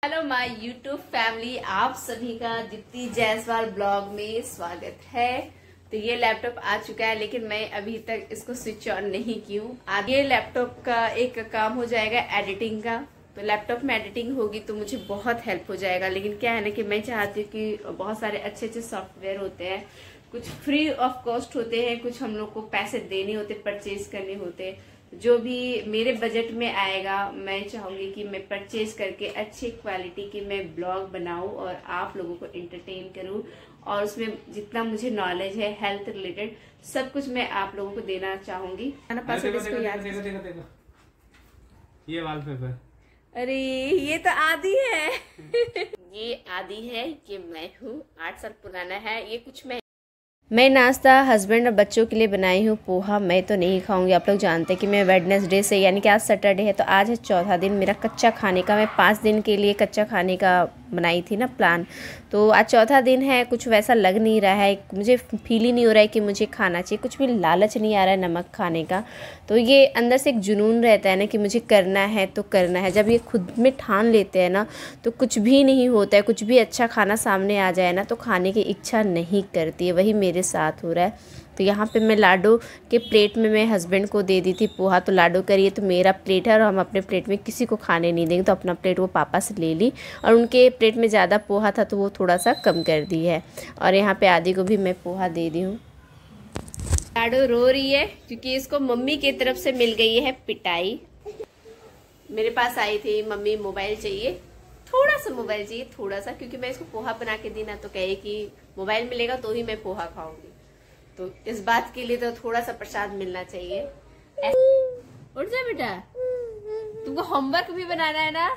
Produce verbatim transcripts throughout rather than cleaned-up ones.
Hello my YouTube family, आप सभी का दीप्ति जायसवाल ब्लॉग में स्वागत है। तो ये लैपटॉप आ चुका है, लेकिन मैं अभी तक इसको स्विच ऑन नहीं की हूँ। आगे लैपटॉप का एक काम हो जाएगा एडिटिंग का, तो लैपटॉप में एडिटिंग होगी तो मुझे बहुत हेल्प हो जाएगा। लेकिन क्या है ना कि मैं चाहती हूँ कि बहुत सारे अच्छे अच्छे सॉफ्टवेयर होते हैं, कुछ फ्री ऑफ कॉस्ट होते हैं, कुछ हम लोग को पैसे देने होते, परचेज करने होते। जो भी मेरे बजट में आएगा मैं चाहूंगी कि मैं परचेज करके अच्छी क्वालिटी की मैं ब्लॉग बनाऊं और आप लोगों को एंटरटेन करूं, और उसमें जितना मुझे नॉलेज है हेल्थ रिलेटेड सब कुछ मैं आप लोगों को देना चाहूंगी। देखो, देखो, देखो, देखो, देखो, देखो। ये वॉलपेपर। अरे ये तो आदि है। ये आदि है, ये मैं हूँ, आठ साल पुराना है। ये कुछ मैं मैं नाश्ता हस्बैंड और बच्चों के लिए बनाई हूँ पोहा। मैं तो नहीं खाऊंगी, आप लोग जानते हैं कि मैं वेडनेसडे से, यानी कि आज सैटरडे है तो आज है चौथा दिन मेरा कच्चा खाने का। मैं पाँच दिन के लिए कच्चा खाने का बनाई थी ना प्लान, तो आज चौथा दिन है। कुछ वैसा लग नहीं रहा है, मुझे फील ही नहीं हो रहा है कि मुझे खाना चाहिए, कुछ भी लालच नहीं आ रहा है नमक खाने का। तो ये अंदर से एक जुनून रहता है ना कि मुझे करना है तो करना है। जब ये खुद में ठान लेते हैं ना तो कुछ भी नहीं होता है। कुछ भी अच्छा खाना सामने आ जाए ना तो खाने की इच्छा नहीं करती है। वही मेरे साथ हो रहा है। तो यहाँ पे मैं लाडो के प्लेट में मैं हस्बैंड को दे दी थी पोहा, तो लाडो करिए तो मेरा प्लेट है और हम अपने प्लेट में किसी को खाने नहीं देंगे। तो अपना प्लेट वो पापा से ले ली, और उनके प्लेट में ज़्यादा पोहा था तो वो थोड़ा सा कम कर दी है। और यहाँ पे आदि को भी मैं पोहा दे दी हूँ। लाडो रो रही है क्योंकि इसको मम्मी की तरफ से मिल गई है पिटाई। मेरे पास आई थी, मम्मी मोबाइल चाहिए, थोड़ा सा मोबाइल चाहिए, थोड़ा सा, क्योंकि मैं इसको पोहा बना के दी ना तो कहे कि मोबाइल मिलेगा तो ही मैं पोहा खाऊंगी। तो इस बात के लिए तो थोड़ा सा प्रसाद मिलना चाहिए। उठ जा बेटा, तुमको होमवर्क भी बनाना है ना।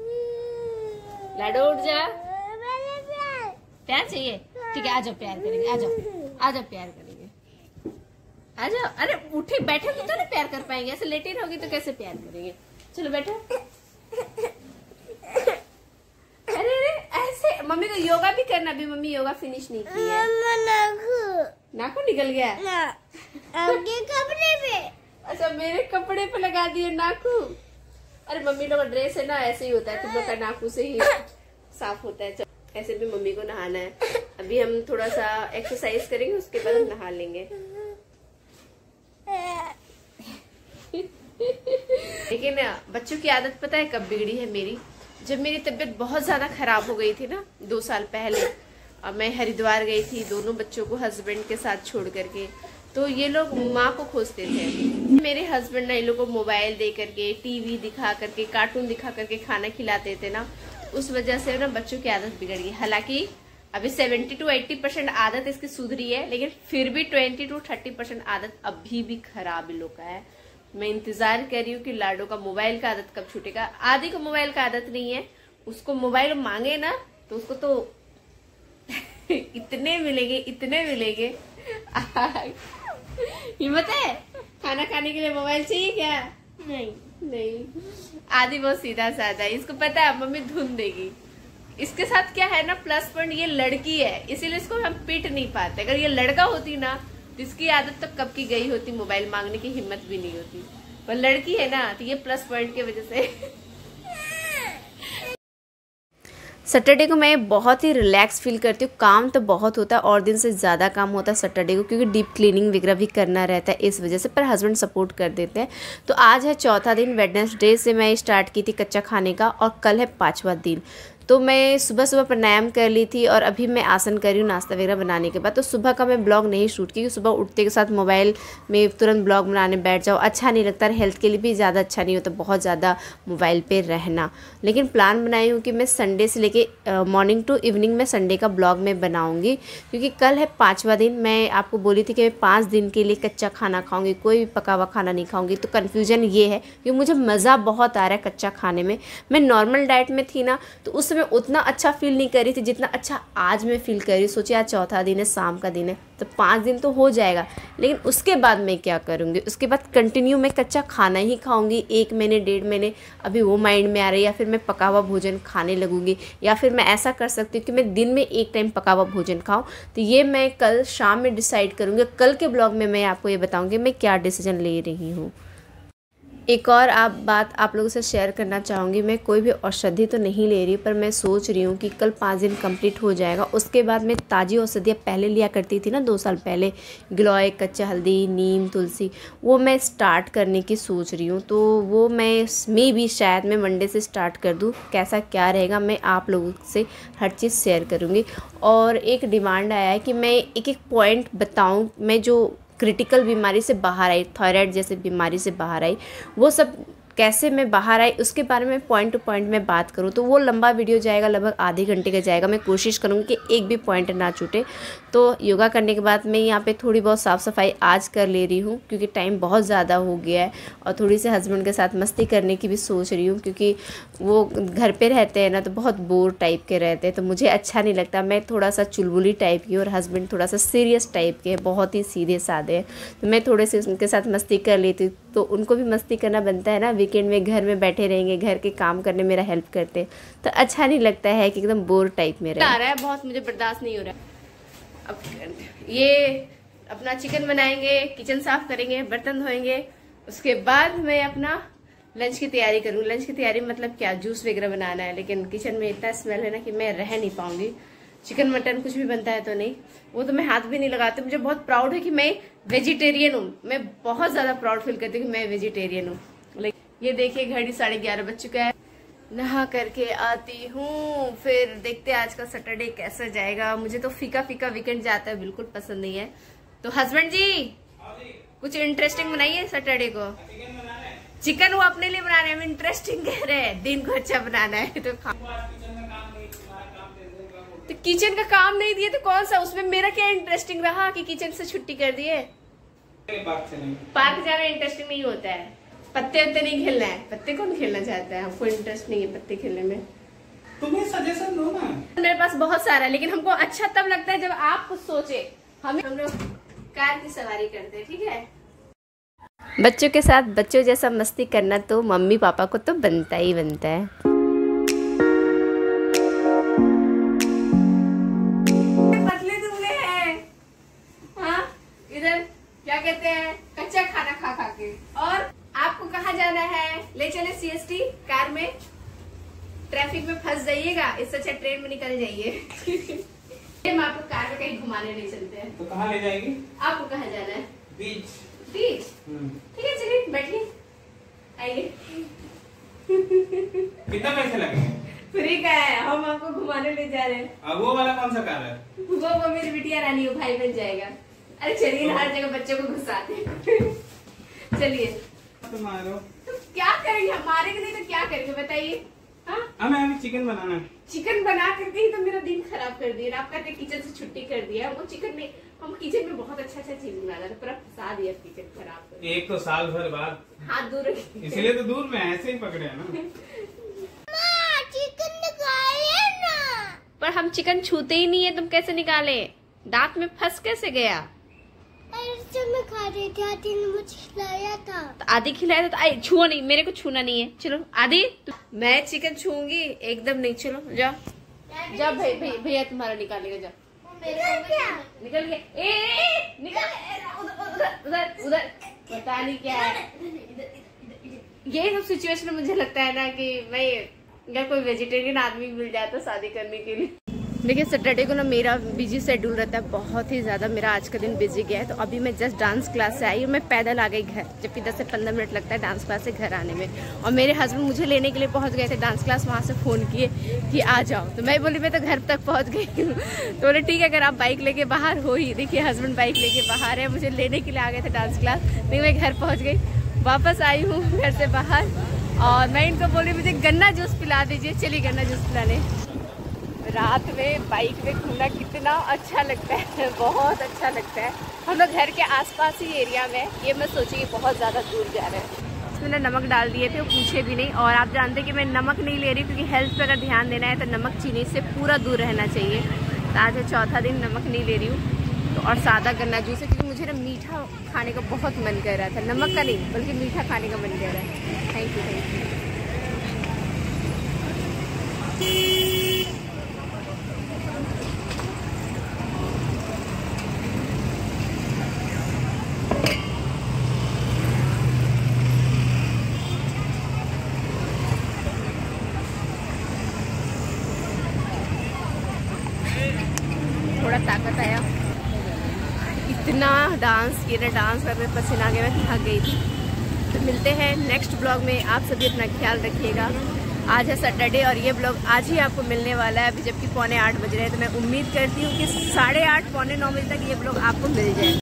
लाडो उठ जा, प्यार चाहिए, ठीक है आ जाओ प्यार करेंगे, आ जाओ आ जाओ प्यार करेंगे, आ जाओ। अरे उठे बैठे तो ना प्यार कर पाएंगे, ऐसे लेटे रहोगे तो कैसे प्यार करेंगे। चलो बैठो। अरे अरे ऐसे मम्मी को योगा भी करना, भी मम्मी योगा फिनिश नहीं की है। नाखून निकल गया ना, आपके कपड़े पे। अच्छा मेरे कपड़े पे लगा दिए नाखून। अरे मम्मी लोग का ड्रेस है ना, ऐसे ही होता है, तुम लोग का नाखून से ही साफ होता है। ऐसे भी मम्मी को नहाना है। अभी हम थोड़ा सा एक्सरसाइज करेंगे, उसके बाद हम नहा लेंगे। लेकिन बच्चों की आदत पता है कब बिगड़ी है मेरी, जब मेरी तबीयत बहुत ज्यादा खराब हो गई थी ना दो साल पहले। अब मैं हरिद्वार गई थी दोनों बच्चों को हस्बैंड के साथ छोड़ करके, तो ये लोग माँ को खोजते थे। मेरे हस्बैंड ने इन लोगों को मोबाइल दे करके, टीवी दिखा करके, कार्टून दिखा करके खाना खिलाते थे ना, उस वजह से ना बच्चों की आदत बिगड़ गई। हालांकि अभी सेवेंटी टू एट्टी परसेंट आदत इसकी सुधरी है, लेकिन फिर भी ट्वेंटी टू थर्टी परसेंट आदत अभी भी खराब इन लोग का है। मैं इंतजार कर रही हूँ कि लाडो का मोबाइल का आदत कब छूटेगा। आदि को मोबाइल का आदत नहीं है, उसको मोबाइल मांगे ना तो उसको तो इतने मिलेंगे इतने मिलेंगे। हिम्मत है खाना खाने के लिए मोबाइल चाहिए क्या? नहीं नहीं। आदि बहुत सीधा साधा है, इसको पता है मम्मी धुन देगी। इसके साथ क्या है ना प्लस पॉइंट, ये लड़की है इसीलिए इसको हम पीट नहीं पाते। अगर ये लड़का होती ना तो इसकी आदत तो कब की गई होती, मोबाइल मांगने की हिम्मत भी नहीं होती। पर लड़की है ना तो ये प्लस पॉइंट की वजह से। सैटरडे को मैं बहुत ही रिलैक्स फील करती हूँ। काम तो बहुत होता है और दिन से ज़्यादा काम होता है सैटरडे को, क्योंकि डीप क्लीनिंग वगैरह भी करना रहता है इस वजह से, पर हस्बैंड सपोर्ट कर देते हैं। तो आज है चौथा दिन, वेडनेसडे से मैं स्टार्ट की थी कच्चा खाने का, और कल है पाँचवा दिन। तो मैं सुबह सुबह प्राणायाम कर ली थी और अभी मैं आसन कर रही हूँ नाश्ता वगैरह बनाने के बाद। तो सुबह का मैं ब्लॉग नहीं शूट की, सुबह उठते के साथ मोबाइल में तुरंत ब्लॉग बनाने बैठ जाओ, अच्छा नहीं लगता, हेल्थ के लिए भी ज़्यादा अच्छा नहीं होता बहुत ज़्यादा मोबाइल पे रहना। लेकिन प्लान बनाई हूँ कि मैं संडे से लेके मॉर्निंग टू इवनिंग में संडे का ब्लॉग में बनाऊँगी, क्योंकि कल है पाँचवा दिन। मैं आपको बोली थी कि मैं पाँच दिन के लिए कच्चा खाना खाऊँगी, कोई भी पका हुआ खाना नहीं खाऊँगी। तो कन्फ्यूजन ये है कि मुझे मज़ा बहुत आ रहा है कच्चा खाने में। मैं नॉर्मल डाइट में थी ना तो उस मैं उतना अच्छा फील नहीं कर रही थी जितना अच्छा आज मैं फील कर रही हूँ। सोचिए आज चौथा दिन है, शाम का दिन है, तो पाँच दिन तो हो जाएगा, लेकिन उसके बाद मैं क्या करूँगी? उसके बाद कंटिन्यू मैं कच्चा खाना ही खाऊंगी एक महीने डेढ़ महीने, अभी वो माइंड में आ रही है। या फिर मैं पका हुआ भोजन खाने लगूंगी, या फिर मैं ऐसा कर सकती हूँ कि मैं दिन में एक टाइम पका हुआ भोजन खाऊँ। तो ये मैं कल शाम में डिसाइड करूँगी। कल के ब्लॉग में मैं आपको ये बताऊँगी मैं क्या डिसीजन ले रही हूँ। एक और आप बात आप लोगों से शेयर करना चाहूँगी, मैं कोई भी औषधि तो नहीं ले रही, पर मैं सोच रही हूँ कि कल पाँच दिन कंप्लीट हो जाएगा, उसके बाद मैं ताज़ी औषधियाँ पहले लिया करती थी ना दो साल पहले, गिलोय, कच्चा हल्दी, नीम, तुलसी, वो मैं स्टार्ट करने की सोच रही हूँ। तो वो मैं मे भी शायद मैं मंडे से स्टार्ट कर दूँ। कैसा क्या रहेगा मैं आप लोगों से हर चीज़ शेयर करूँगी। और एक डिमांड आया है कि मैं एक एक पॉइंट बताऊँ, मैं जो क्रिटिकल बीमारी से बाहर आई, थायराइड जैसे बीमारी से बाहर आई, वो सब कैसे मैं बाहर आई उसके बारे में पॉइंट टू पॉइंट में बात करूँ। तो वो लंबा वीडियो जाएगा, लगभग आधे घंटे का जाएगा। मैं कोशिश करूँगी कि एक भी पॉइंट ना छूटे। तो योगा करने के बाद मैं यहाँ पे थोड़ी बहुत साफ़ सफाई आज कर ले रही हूँ, क्योंकि टाइम बहुत ज़्यादा हो गया है। और थोड़ी सी हस्बैंड के साथ मस्ती करने की भी सोच रही हूँ, क्योंकि वो घर पर रहते हैं ना तो बहुत बोर टाइप के रहते हैं, तो मुझे अच्छा नहीं लगता। मैं थोड़ा सा चुलबुली टाइप की और हस्बैंड थोड़ा सा सीरियस टाइप के, बहुत ही सीधे साधे हैं। तो मैं थोड़े से उनके साथ मस्ती कर लेती हूँ, तो उनको भी मस्ती करना बनता है ना। वीकेंड में घर में बैठे रहेंगे, घर के काम करने मेरा हेल्प करते, तो अच्छा नहीं लगता है कि एकदम बोर टाइप में रहे। आ रहा है बहुत, मुझे बर्दाश्त नहीं हो रहा है। अब ये अपना चिकन बनाएंगे, किचन साफ करेंगे, बर्तन धोएंगे, उसके बाद मैं अपना लंच की तैयारी करूँ। लंच की तैयारी मतलब क्या, जूस वगैरह बनाना है, लेकिन किचन में इतना स्मेल है ना कि मैं रह नहीं पाऊंगी। चिकन मटन कुछ भी बनता है तो नहीं, वो तो मैं हाथ भी नहीं लगाती। मुझे बहुत प्राउड है कि मैं वेजिटेरियन हूँ, मैं बहुत ज्यादा प्राउड फील करती हूँ कि मैं वेजिटेरियन हूँ। ये देखिए घड़ी साढ़े ग्यारह बज चुका है, नहा करके आती हूँ, फिर देखते हैं आज का सैटरडे कैसा जाएगा। मुझे तो फीका फीका वीकेंड जाता है, बिल्कुल पसंद नहीं है। तो हस्बैंड जी कुछ इंटरेस्टिंग बनाइए सैटरडे को। चिकन वो अपने लिए बना रहे हैं, हम इंटरेस्टिंग कह रहे हैं, दिन को अच्छा बनाना है। तो तो किचन का काम नहीं दिए तो कौन सा, उसमें मेरा क्या इंटरेस्टिंग रहा कि किचन से छुट्टी कर दिए। पार्क जाना इंटरेस्टिंग नहीं होता है, पत्ते उत्ते नहीं खेलना है। पत्ते कौन खेलना चाहता है, हमको इंटरेस्ट नहीं है पत्ते खेलने में। तुम्हें सजेशन दो ना। मेरे पास बहुत सारा है, लेकिन हमको अच्छा तब लगता है जब आप कुछ सोचे। हमें हम लोग कार की सवारी करते हैं, ठीक है। बच्चों के साथ बच्चों जैसा मस्ती करना तो मम्मी पापा को तो बनता ही बनता है। पतले दुबले हैं, हाँ, इधर क्या कहते हैं, कच्चा खाना खा खा के। और आपको कहाँ जाना है, ले चले सीएसटी कार में, ट्रैफिक में फंस जाइएगा, इससे अच्छा ट्रेन में निकल जाइए। हम आपको कार में कहीं घुमाने नहीं चलते हैं। तो कहाँ ले जाएगी? आपको कहाँ जाना है? बीच। बीच, ठीक है, चलिए बैठिए, आइए। कितना पैसे लगेंगे? फ्री का है, हम आपको घुमाने ले जा रहे हैं। अब वो वाला कौन सा कार है? वो वो मेरी बिटिया रानी हो, भाई बन जाएगा। अरे चलिए, हर जगह बच्चों को घुसाते। चलिए। तुम्हारो तो क्या करेंगे, हमारे के लिए तो क्या करेंगे बताइए। हाँ, हमें अभी चिकन बनाना है। चिकन बना करके ही तो मेरा दिन खराब कर दिया। आप कहते किचन से छुट्टी कर दिया, वो चिकन में हम किचन में बहुत अच्छा अच्छा चीज बना रहे थे, पूरा फंसा दिया किचन खराब कर। एक तो साल भर बाद हाथ दूर रखिए, इसलिए तो दूर में ऐसे ही पकड़े है ना। चिकन निकाले ना। पर हम चिकन छूते ही नहीं है, तुम कैसे निकाले, दांत में फंस कैसे गया? मैं खा रही थी, आदि ने मुझे खिलाया था। तो आदि खिलाया था, तो आई छुओ नहीं, मेरे को छूना नहीं है। चलो आदि, मैं चिकन छूंगी एकदम नहीं। चलो जाओ जाओ, भाई भैया तुम्हारा निकालेगा, जाओ। क्या? निकल गया, ए, ए, निकल, उधर उधर उधर, पता नहीं क्या है। यही सब सिचुएशन मुझे लगता है ना कि मैं अगर कोई वेजिटेरियन आदमी मिल जाए तो शादी करने के लिए। देखिए सैटरडे को ना मेरा बिजी शेड्यूल रहता है, बहुत ही ज़्यादा। मेरा आज का दिन बिजी गया है। तो अभी मैं जस्ट डांस क्लास से आई हूँ, मैं पैदल आ गई घर, जबकि दस से पंद्रह मिनट लगता है डांस क्लास से घर आने में। और मेरे हस्बैंड मुझे लेने के लिए पहुँच गए थे डांस क्लास, वहाँ से फ़ोन किए कि आ जाओ। तो मैं बोली मैं तो घर तक पहुँच गई हूँ। तो बोले ठीक है, अगर आप बाइक लेके बाहर हो ही। देखिए हस्बैंड बाइक लेके बाहर है, मुझे लेने के लिए आ गए थे डांस क्लास, लेकिन मैं घर पहुँच गई। वापस आई हूँ घर से बाहर, और मैं इनको बोली मुझे गन्ना जूस पिला दीजिए। चलिए गन्ना जूस पिलाने। रात में बाइक में घूमना कितना अच्छा लगता है, बहुत अच्छा लगता है। हम लोग घर के आसपास ही एरिया में, ये मैं सोची बहुत ज़्यादा दूर जा रहे हैं। इसमें नमक डाल दिए थे, वो पूछे भी नहीं। और आप जानते कि मैं नमक नहीं ले रही, क्योंकि हेल्थ पर अगर ध्यान देना है तो नमक चीनी से पूरा दूर रहना चाहिए। तो आज है चौथा दिन नमक नहीं ले रही हूँ। तो और सादा गन्ना जूस है, क्योंकि मुझे ना मीठा खाने का बहुत मन कर रहा था, नमक का नहीं बल्कि मीठा खाने का मन कर रहा है। Thank you thank you. थोड़ा ताकत आया। इतना डांस किया ना, डांस करने पसीना आ गया, मैं थक गई थी। तो मिलते हैं नेक्स्ट ब्लॉग में। आप सभी अपना ख्याल रखिएगा। आज है सैटरडे और ये ब्लॉग आज ही आपको मिलने वाला है, अभी जबकि पौने आठ बज रहे हैं। तो मैं उम्मीद करती हूँ कि साढ़े आठ पौने नौ बजे तक ये ब्लॉग आपको मिल जाए।